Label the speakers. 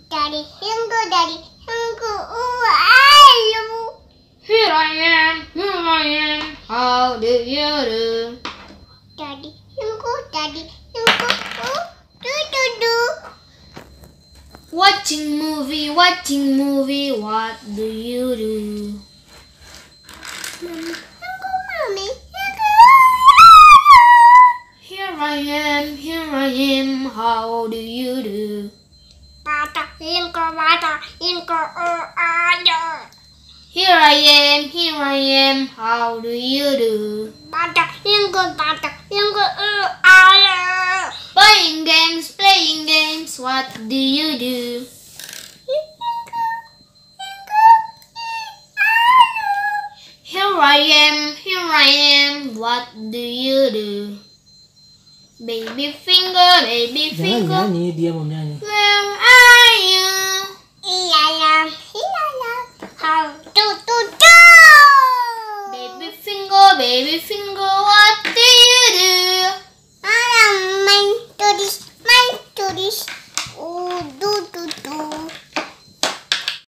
Speaker 1: Daddy, Hingu, ooh, I
Speaker 2: Here I am, how do you do?
Speaker 1: Daddy, Hingu, ooh, do.
Speaker 2: Watching movie, what do you do?
Speaker 1: Mommy,
Speaker 2: Here I am, how do you do?
Speaker 1: Bata, Hingu, ooh, I do.
Speaker 2: Here I am, how do you do?
Speaker 1: Bata, Hingu, ooh, I do.
Speaker 2: Playing games, what do you do? Here I am, what do you do? Baby finger,
Speaker 3: Jangan nyanyi, dia mau nyanyi.
Speaker 2: where are you?
Speaker 1: Ilalam, how do.
Speaker 2: Baby finger, what do you do?
Speaker 1: Mine to this.